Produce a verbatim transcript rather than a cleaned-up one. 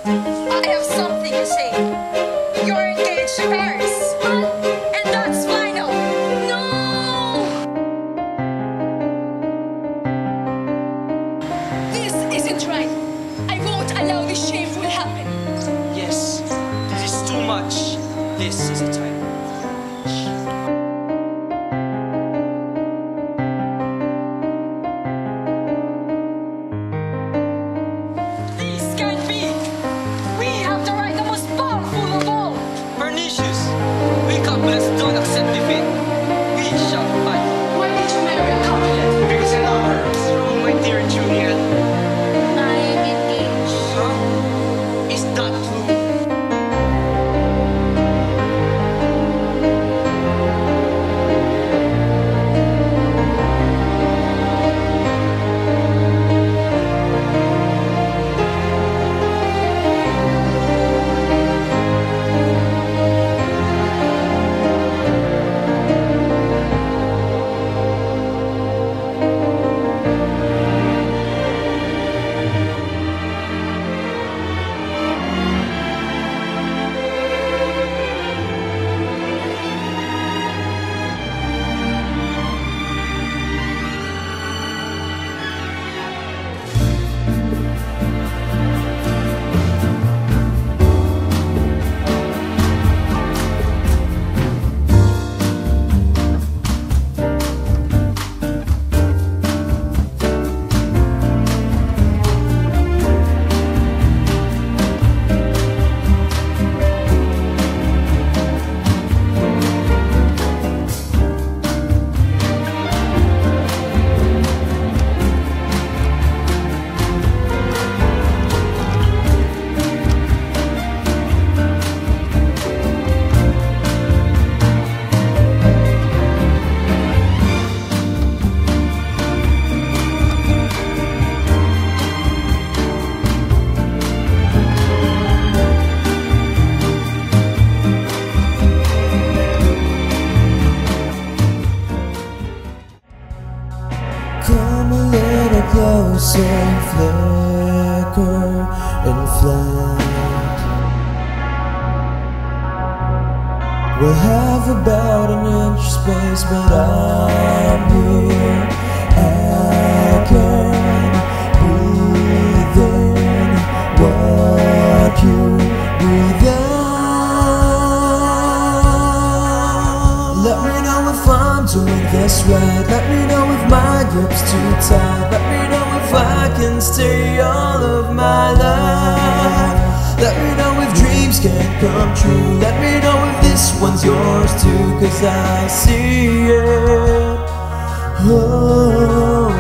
I have something to say. You're engaged to Paris. And that's final. No! This isn't right. I won't allow this shameful happen. Yes, this is too much. This is a time. Let's don't accept defeat. We shall fight. Why did you marry a Capulet? Because I love her. What's wrong, my dear Juliet? I'm engaged. Huh? Is that true? Come a little closer and flicker and flat. We'll have about an inch space, but I'm here. I can breathe in what you breathe out. Let me know if I'm doing this right. Let me know if my grip's too tight. Let me know if I can stay all of my life. Let me know if dreams can come true. Let me know if this one's yours too, 'cause I see it. Oh.